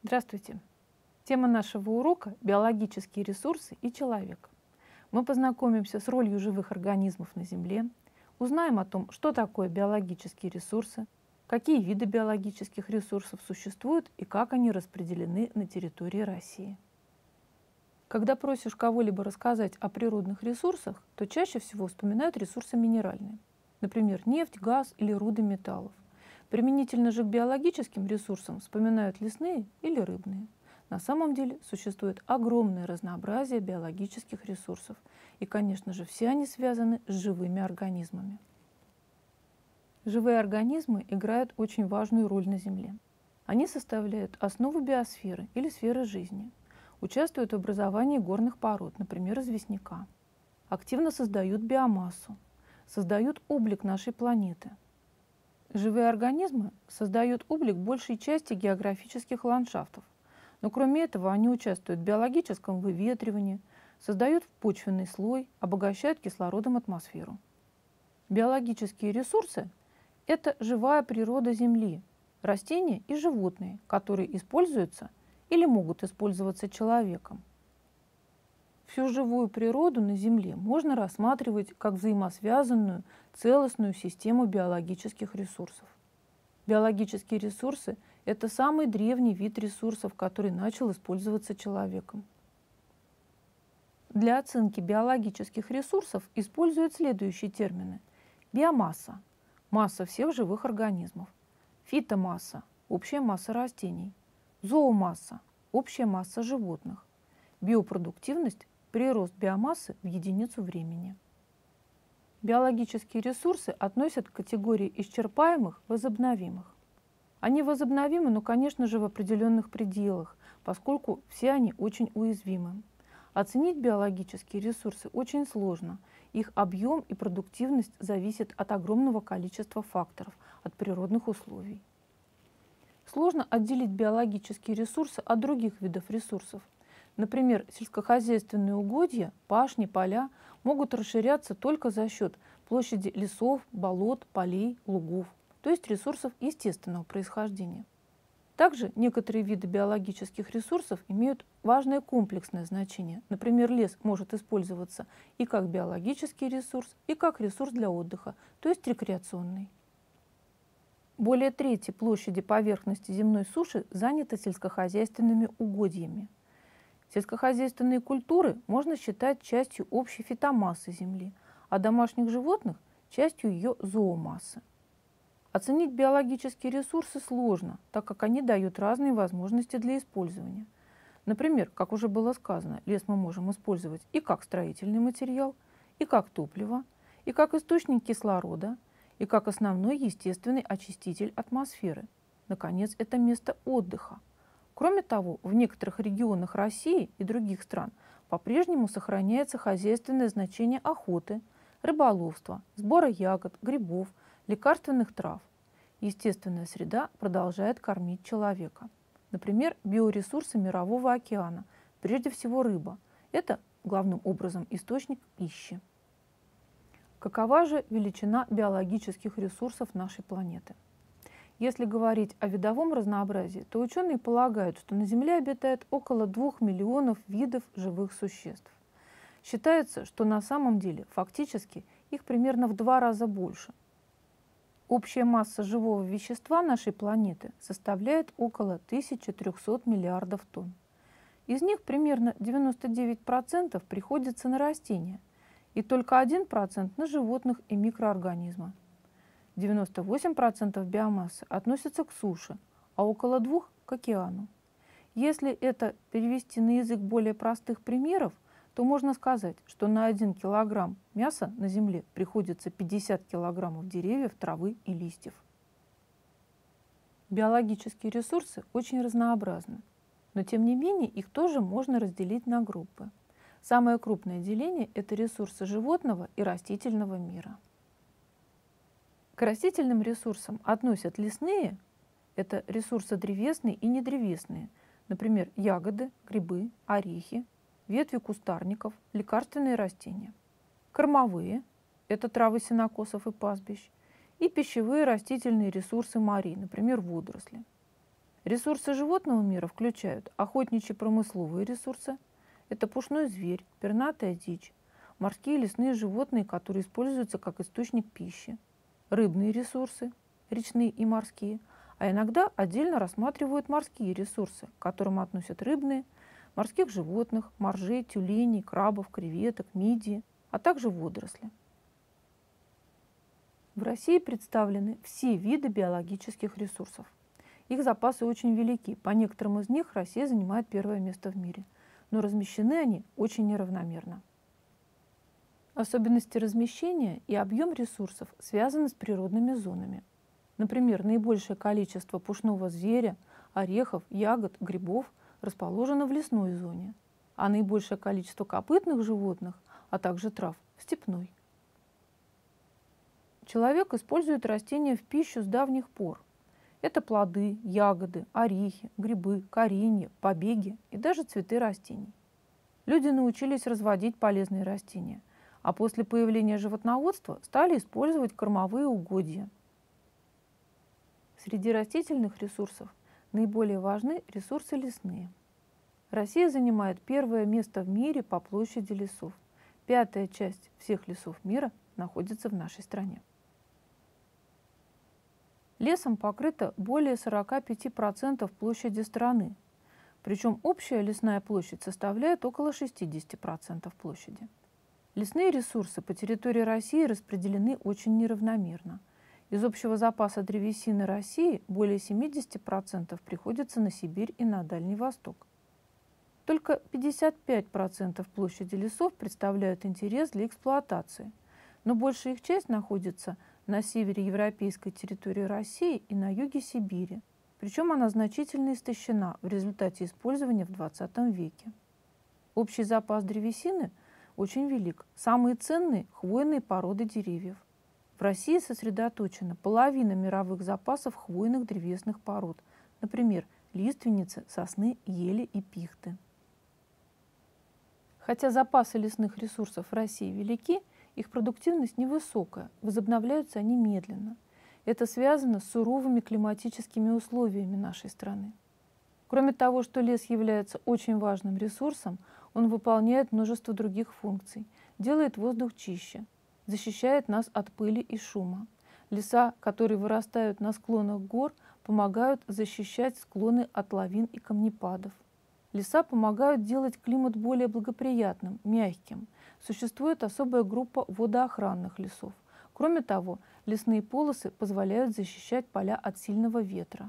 Здравствуйте! Тема нашего урока – биологические ресурсы и человек. Мы познакомимся с ролью живых организмов на Земле, узнаем о том, что такое биологические ресурсы, какие виды биологических ресурсов существуют и как они распределены на территории России. Когда просишь кого-либо рассказать о природных ресурсах, то чаще всего вспоминают ресурсы минеральные, например, нефть, газ или руды металлов. Применительно же к биологическим ресурсам вспоминают лесные или рыбные. На самом деле существует огромное разнообразие биологических ресурсов, и, конечно же, все они связаны с живыми организмами. Живые организмы играют очень важную роль на Земле. Они составляют основу биосферы или сферы жизни, участвуют в образовании горных пород, например, известняка, активно создают биомассу, создают облик нашей планеты. Живые организмы создают облик большей части географических ландшафтов, но кроме этого они участвуют в биологическом выветривании, создают почвенный слой, обогащают кислородом атмосферу. Биологические ресурсы – это живая природа Земли, растения и животные, которые используются или могут использоваться человеком. Всю живую природу на Земле можно рассматривать как взаимосвязанную, целостную систему биологических ресурсов. Биологические ресурсы – это самый древний вид ресурсов, который начал использоваться человеком. Для оценки биологических ресурсов используют следующие термины: биомасса – масса всех живых организмов, фитомасса – общая масса растений, зоомасса – общая масса животных, биопродуктивность – прирост биомассы в единицу времени. Биологические ресурсы относят к категории исчерпаемых, возобновимых. Они возобновимы, но, конечно же, в определенных пределах, поскольку все они очень уязвимы. Оценить биологические ресурсы очень сложно. Их объем и продуктивность зависят от огромного количества факторов, от природных условий. Сложно отделить биологические ресурсы от других видов ресурсов. Например, сельскохозяйственные угодья, пашни, поля могут расширяться только за счет площади лесов, болот, полей, лугов, то есть ресурсов естественного происхождения. Также некоторые виды биологических ресурсов имеют важное комплексное значение. Например, лес может использоваться и как биологический ресурс, и как ресурс для отдыха, то есть рекреационный. Более трети площади поверхности земной суши заняты сельскохозяйственными угодьями. Сельскохозяйственные культуры можно считать частью общей фитомассы Земли, а домашних животных – частью ее зоомассы. Оценить биологические ресурсы сложно, так как они дают разные возможности для использования. Например, как уже было сказано, лес мы можем использовать и как строительный материал, и как топливо, и как источник кислорода, и как основной естественный очиститель атмосферы. Наконец, это место отдыха. Кроме того, в некоторых регионах России и других стран по-прежнему сохраняется хозяйственное значение охоты, рыболовства, сбора ягод, грибов, лекарственных трав. Естественная среда продолжает кормить человека. Например, биоресурсы Мирового океана, прежде всего рыба. Это главным образом источник пищи. Какова же величина биологических ресурсов нашей планеты? Если говорить о видовом разнообразии, то ученые полагают, что на Земле обитает около 2 миллионов видов живых существ. Считается, что на самом деле фактически их примерно в 2 раза больше. Общая масса живого вещества нашей планеты составляет около 1300 миллиардов тонн. Из них примерно 99% приходится на растения, и только 1% на животных и микроорганизмы. 98% биомассы относятся к суше, а около 2% к океану. Если это перевести на язык более простых примеров, то можно сказать, что на 1 килограмм мяса на Земле приходится 50 килограммов деревьев, травы и листьев. Биологические ресурсы очень разнообразны, но тем не менее их тоже можно разделить на группы. Самое крупное деление – это ресурсы животного и растительного мира. К растительным ресурсам относят лесные – это ресурсы древесные и недревесные, например, ягоды, грибы, орехи, ветви кустарников, лекарственные растения. Кормовые – это травы сенокосов и пастбищ, и пищевые растительные ресурсы морей, например, водоросли. Ресурсы животного мира включают охотничьи промысловые ресурсы, это пушной зверь, пернатая дичь, морские и лесные животные, которые используются как источник пищи, рыбные ресурсы, речные и морские, а иногда отдельно рассматривают морские ресурсы, к которым относят рыбные, морских животных, моржей, тюленей, крабов, креветок, мидии, а также водоросли. В России представлены все виды биологических ресурсов. Их запасы очень велики, по некоторым из них Россия занимает первое место в мире, но размещены они очень неравномерно. Особенности размещения и объем ресурсов связаны с природными зонами. Например, наибольшее количество пушного зверя, орехов, ягод, грибов расположено в лесной зоне, а наибольшее количество копытных животных, а также трав – в степной. Человек использует растения в пищу с давних пор. Это плоды, ягоды, орехи, грибы, коренья, побеги и даже цветы растений. Люди научились разводить полезные растения, а после появления животноводства стали использовать кормовые угодья. Среди растительных ресурсов наиболее важны ресурсы лесные. Россия занимает первое место в мире по площади лесов. 5-я часть всех лесов мира находится в нашей стране. Лесом покрыто более 45% площади страны, причем общая лесная площадь составляет около 60% площади. Лесные ресурсы по территории России распределены очень неравномерно. Из общего запаса древесины России более 70% приходится на Сибирь и на Дальний Восток. Только 55% площади лесов представляют интерес для эксплуатации, но большая их часть находится на севере европейской территории России и на юге Сибири, причем она значительно истощена в результате использования в 20 веке. Общий запас древесины очень велик. Самые ценные – хвойные породы деревьев. В России сосредоточена половина мировых запасов хвойных древесных пород, например, лиственницы, сосны, ели и пихты. Хотя запасы лесных ресурсов в России велики, их продуктивность невысокая, возобновляются они медленно. Это связано с суровыми климатическими условиями нашей страны. Кроме того, что лес является очень важным ресурсом, он выполняет множество других функций, делает воздух чище, защищает нас от пыли и шума. Леса, которые вырастают на склонах гор, помогают защищать склоны от лавин и камнепадов. Леса помогают делать климат более благоприятным, мягким. Существует особая группа водоохранных лесов. Кроме того, лесные полосы позволяют защищать поля от сильного ветра.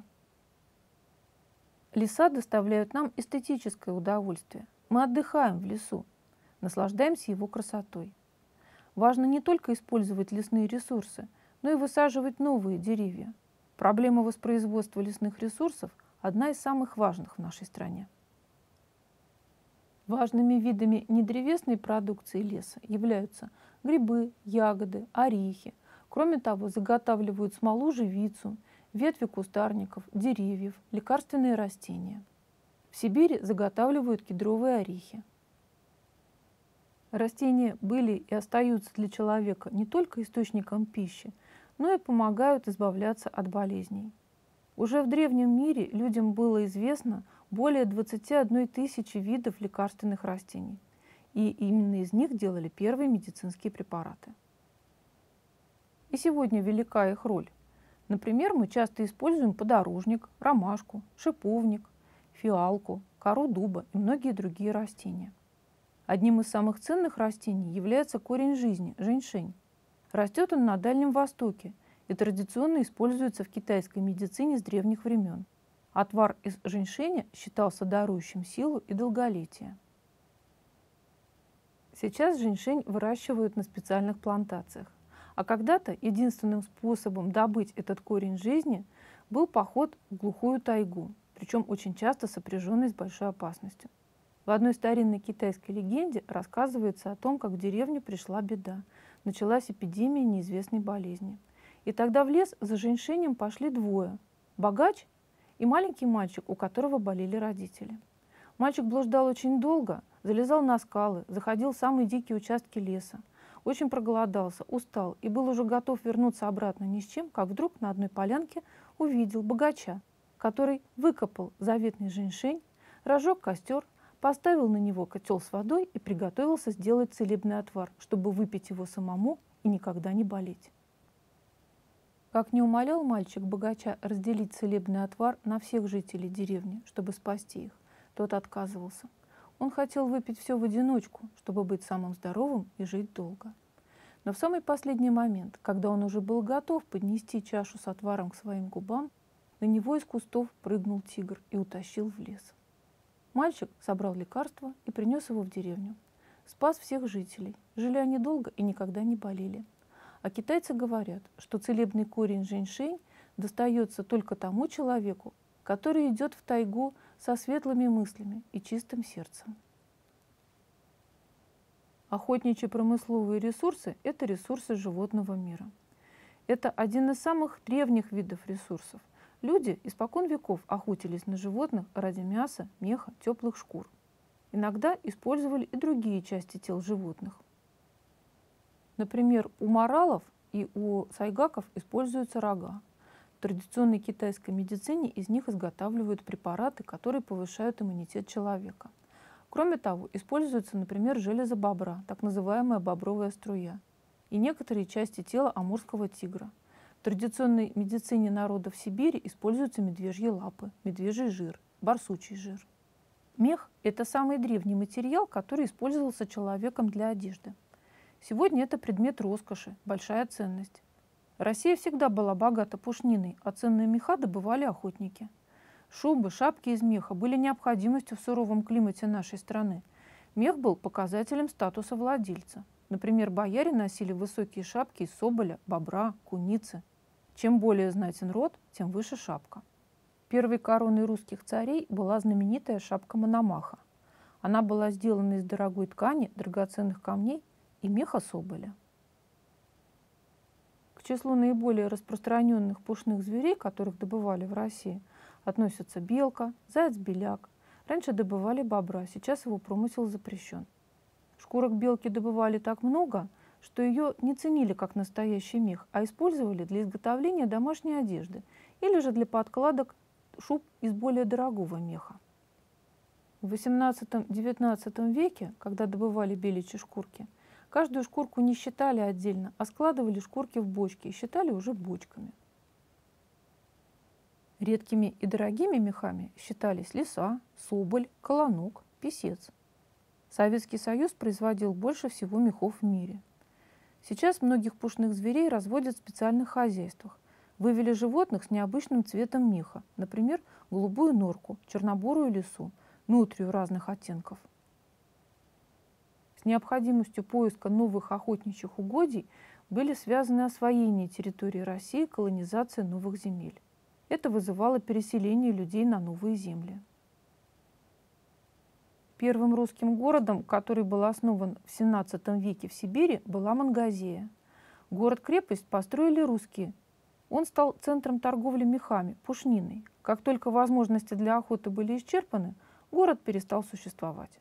Леса доставляют нам эстетическое удовольствие. Мы отдыхаем в лесу, наслаждаемся его красотой. Важно не только использовать лесные ресурсы, но и высаживать новые деревья. Проблема воспроизводства лесных ресурсов – одна из самых важных в нашей стране. Важными видами недревесной продукции леса являются грибы, ягоды, орехи. Кроме того, заготавливают смолу, живицу, ветви кустарников, деревьев, лекарственные растения. В Сибири заготавливают кедровые орехи. Растения были и остаются для человека не только источником пищи, но и помогают избавляться от болезней. Уже в древнем мире людям было известно более 21 тысячи видов лекарственных растений, и именно из них делали первые медицинские препараты. И сегодня велика их роль. Например, мы часто используем подорожник, ромашку, шиповник, фиалку, кору дуба и многие другие растения. Одним из самых ценных растений является корень жизни – женьшень. Растет он на Дальнем Востоке и традиционно используется в китайской медицине с древних времен. Отвар из женьшеня считался дарующим силу и долголетие. Сейчас женьшень выращивают на специальных плантациях, а когда-то единственным способом добыть этот корень жизни был поход в глухую тайгу, причем очень часто сопряженный с большой опасностью. В одной старинной китайской легенде рассказывается о том, как в деревню пришла беда. Началась эпидемия неизвестной болезни. И тогда в лес за женьшенем пошли двое – богач и маленький мальчик, у которого болели родители. Мальчик блуждал очень долго, залезал на скалы, заходил в самые дикие участки леса. Очень проголодался, устал и был уже готов вернуться обратно ни с чем, как вдруг на одной полянке увидел богача, который выкопал заветный женьшень, разжег костер, поставил на него котел с водой и приготовился сделать целебный отвар, чтобы выпить его самому и никогда не болеть. Как не умолял мальчик богача разделить целебный отвар на всех жителей деревни, чтобы спасти их, тот отказывался. Он хотел выпить все в одиночку, чтобы быть самым здоровым и жить долго. Но в самый последний момент, когда он уже был готов поднести чашу с отваром к своим губам, на него из кустов прыгнул тигр и утащил в лес. Мальчик собрал лекарство и принес его в деревню. Спас всех жителей. Жили они долго и никогда не болели. А китайцы говорят, что целебный корень женьшень достается только тому человеку, который идет в тайгу со светлыми мыслями и чистым сердцем. Охотничьи промысловые ресурсы – это ресурсы животного мира. Это один из самых древних видов ресурсов. Люди испокон веков охотились на животных ради мяса, меха, теплых шкур. Иногда использовали и другие части тел животных. Например, у моралов и у сайгаков используются рога. В традиционной китайской медицине из них изготавливают препараты, которые повышают иммунитет человека. Кроме того, используется, например, железо бобра, так называемая бобровая струя, и некоторые части тела амурского тигра. В традиционной медицине народов Сибири используются медвежьи лапы, медвежий жир, барсучий жир. Мех – это самый древний материал, который использовался человеком для одежды. Сегодня это предмет роскоши, большая ценность. Россия всегда была богата пушниной, а ценные меха добывали охотники. Шубы, шапки из меха были необходимостью в суровом климате нашей страны. Мех был показателем статуса владельца. Например, бояре носили высокие шапки из соболя, бобра, куницы. Чем более знатен род, тем выше шапка. Первой короной русских царей была знаменитая шапка Мономаха. Она была сделана из дорогой ткани, драгоценных камней и меха соболя. К числу наиболее распространенных пушных зверей, которых добывали в России, относятся белка, заяц-беляк. Раньше добывали бобра, сейчас его промысел запрещен. Шкурок белки добывали так много, что ее не ценили как настоящий мех, а использовали для изготовления домашней одежды или же для подкладок шуб из более дорогого меха. В XVIII-XIX веке, когда добывали беличьи шкурки, каждую шкурку не считали отдельно, а складывали шкурки в бочки и считали уже бочками. Редкими и дорогими мехами считались лиса, соболь, колонок, писец. Советский Союз производил больше всего мехов в мире. Сейчас многих пушных зверей разводят в специальных хозяйствах. Вывели животных с необычным цветом меха, например, голубую норку, чернобурую лису, нутрию разных оттенков. С необходимостью поиска новых охотничьих угодий были связаны освоение территории России, колонизация новых земель. Это вызывало переселение людей на новые земли. Первым русским городом, который был основан в XVII веке в Сибири, была Мангазея. Город-крепость построили русские. Он стал центром торговли мехами, пушниной. Как только возможности для охоты были исчерпаны, город перестал существовать.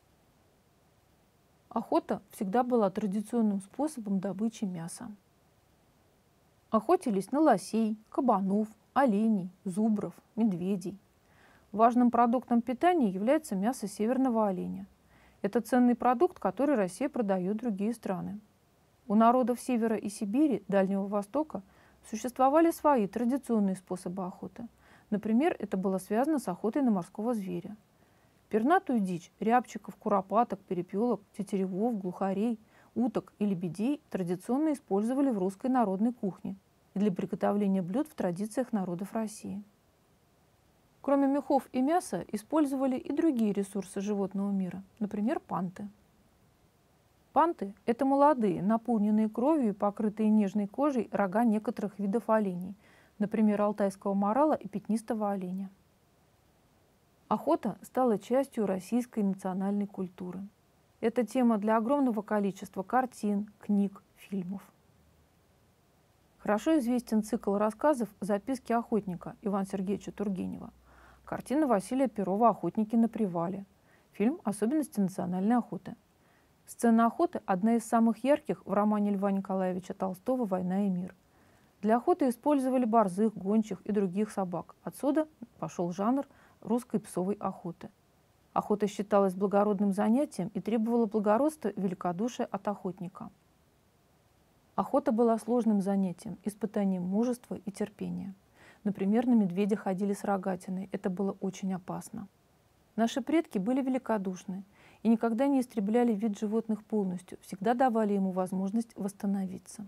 Охота всегда была традиционным способом добычи мяса. Охотились на лосей, кабанов, оленей, зубров, медведей. Важным продуктом питания является мясо северного оленя. Это ценный продукт, который Россия продает в другие страны. У народов Севера и Сибири, Дальнего Востока существовали свои традиционные способы охоты. Например, это было связано с охотой на морского зверя. Пернатую дичь, рябчиков, куропаток, перепелок, тетеревов, глухарей, уток и лебедей традиционно использовали в русской народной кухне и для приготовления блюд в традициях народов России. Кроме мехов и мяса использовали и другие ресурсы животного мира, например, панты. Панты – это молодые, наполненные кровью и покрытые нежной кожей рога некоторых видов оленей, например, алтайского морала и пятнистого оленя. Охота стала частью российской национальной культуры. Это тема для огромного количества картин, книг, фильмов. Хорошо известен цикл рассказов «Записки охотника» Ивана Сергеевича Тургенева, картина Василия Перова «Охотники на привале», фильм «Особенности национальной охоты». Сцена охоты – одна из самых ярких в романе Льва Николаевича Толстого «Война и мир». Для охоты использовали борзых, гончих и других собак. Отсюда пошел жанр русской псовой охоты. Охота считалась благородным занятием и требовала благородства и великодушия от охотника. Охота была сложным занятием, испытанием мужества и терпения. Например, на медведя ходили с рогатиной. Это было очень опасно. Наши предки были великодушны и никогда не истребляли вид животных полностью, всегда давали ему возможность восстановиться.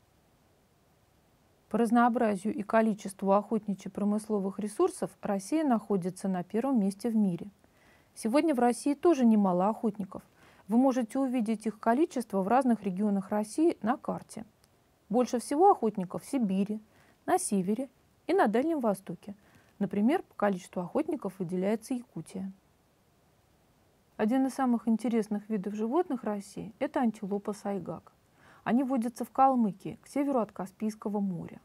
По разнообразию и количеству охотничьи-промысловых ресурсов Россия находится на первом месте в мире. Сегодня в России тоже немало охотников. Вы можете увидеть их количество в разных регионах России на карте. Больше всего охотников в Сибири, на севере и на Дальнем Востоке. Например, по количеству охотников выделяется Якутия. Один из самых интересных видов животных России – это антилопа сайгак. Они водятся в Калмыкии, к северу от Каспийского моря.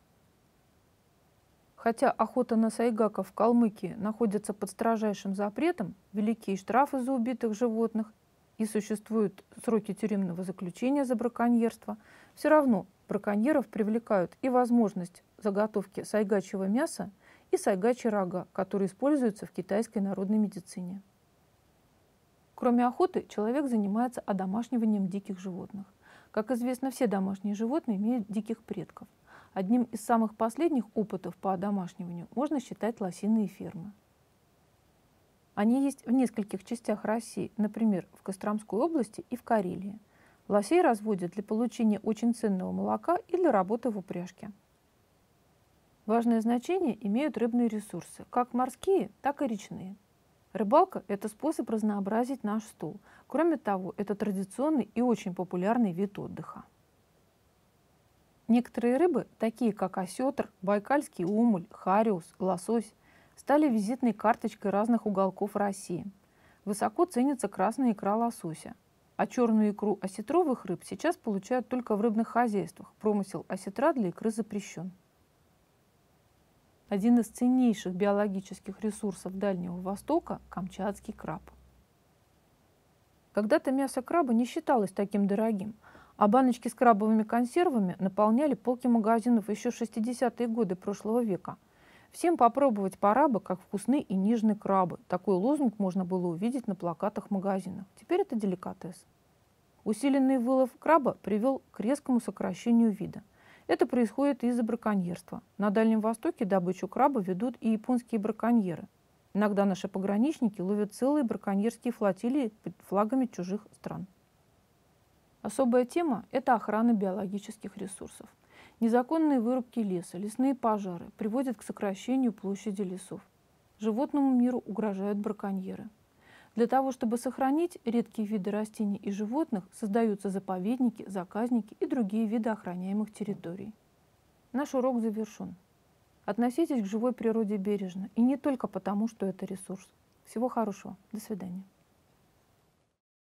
Хотя охота на сайгаков в Калмыкии находится под строжайшим запретом, велики и штрафы за убитых животных, и существуют сроки тюремного заключения за браконьерство, все равно браконьеров привлекают и возможность заготовки сайгачьего мяса, и сайгачьи рога, которые используются в китайской народной медицине. Кроме охоты, человек занимается одомашниванием диких животных. Как известно, все домашние животные имеют диких предков. Одним из самых последних опытов по одомашниванию можно считать лосиные фермы. Они есть в нескольких частях России, например, в Костромской области и в Карелии. Лосей разводят для получения очень ценного молока и для работы в упряжке. Важное значение имеют рыбные ресурсы, как морские, так и речные. Рыбалка – это способ разнообразить наш стол. Кроме того, это традиционный и очень популярный вид отдыха. Некоторые рыбы, такие как осетр, байкальский умуль, хариус, лосось, стали визитной карточкой разных уголков России. Высоко ценится красная икра лосося, а черную икру осетровых рыб сейчас получают только в рыбных хозяйствах. Промысел осетра для икры запрещен. Один из ценнейших биологических ресурсов Дальнего Востока – камчатский краб. Когда-то мясо краба не считалось таким дорогим, а баночки с крабовыми консервами наполняли полки магазинов еще в 60-е годы прошлого века. Всем попробовать пора бы, как вкусны и нежные крабы. Такой лозунг можно было увидеть на плакатах магазинов. Теперь это деликатес. Усиленный вылов краба привел к резкому сокращению вида. Это происходит из-за браконьерства. На Дальнем Востоке добычу краба ведут и японские браконьеры. Иногда наши пограничники ловят целые браконьерские флотилии под флагами чужих стран. Особая тема – это охрана биологических ресурсов. Незаконные вырубки леса, лесные пожары приводят к сокращению площади лесов. Животному миру угрожают браконьеры. Для того, чтобы сохранить редкие виды растений и животных, создаются заповедники, заказники и другие виды охраняемых территорий. Наш урок завершен. Относитесь к живой природе бережно, и не только потому, что это ресурс. Всего хорошего. До свидания.